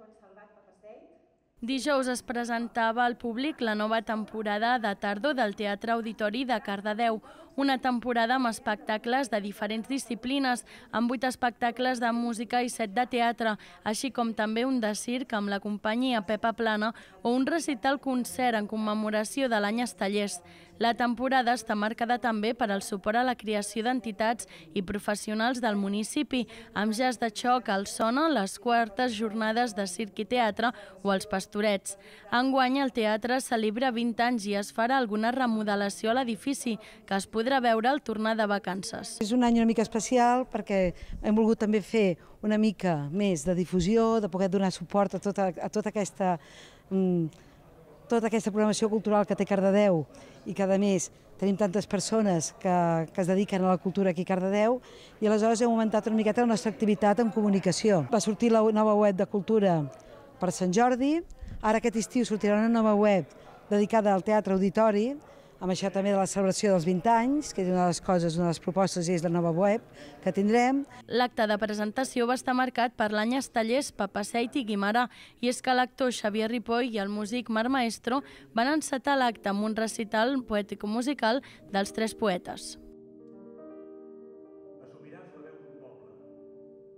Dijous es presentava al públic la nova temporada de tardor del Teatre Auditori de Cardedeu, una temporada amb espectacles de diferents disciplines, amb 8 espectacles de música i 7 de teatre, així com també un de circ amb la companyia Pepa Plana o un recital concert en commemoració de l'any Estellers. La temporada està marcada també per al suport a la creació d'entitats i professionals del municipi, amb jazz de xoc al Sona, les quartes jornades de circ i teatre o els Pastorets. Enguany el teatre celebra 20 anys i es farà alguna remodelació a l'edifici, que es podrà veure al tornar de vacances. És un any una mica especial perquè hem volgut també fer una mica més de difusió, de poder donar suport a tota aquesta programació cultural que té Cardedeu i que, a més, tenim tantes persones que es dediquen a la cultura aquí a Cardedeu i aleshores hem augmentat una miqueta la nostra activitat en comunicació. Va sortir la nova web de cultura per Sant Jordi, ara aquest estiu sortirà una nova web dedicada al Teatre Auditori, amb això també de la celebració dels 20 anys, que és una de les coses, una de les propostes és la nova web que tindrem. L'acte de presentació va estar marcat per l'any Estellers, Papaseit i Guimarà, i és que l'actor Xavier Ripoll i el músic Marc Maestro van encetar l'acte amb un recital poètic-musical dels 3 poetes.